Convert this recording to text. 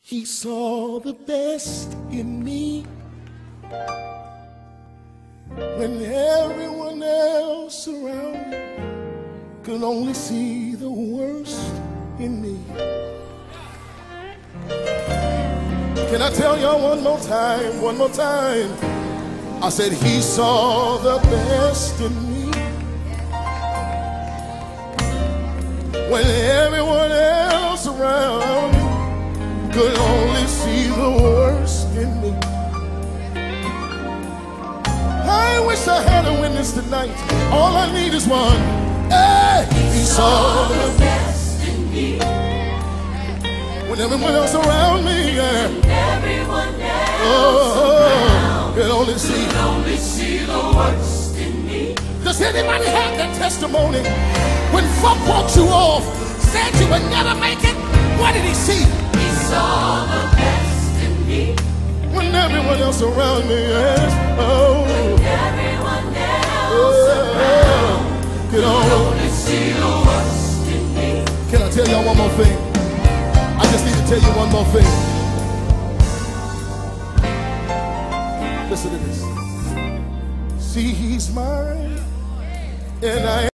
He saw the best in me when everyone else around me could only see the worst in me. Can I tell y'all one more time, one more time? I said he saw the best in me when everyone else around me could only see the worst in me. I wish I had a witness tonight. All I need is one. Hey, he saw the best in me when everyone else around me, yeah. Everyone else around could only see the worst in me. Does anybody have that testimony? When folk walked you off, said you would never make it, what did he see? He saw the best in me When everyone else around me, yes, everyone else around could only see the worst in me. Can I tell y'all one more thing? I just need to tell you one more thing. Listen to this. See, he's mine, and I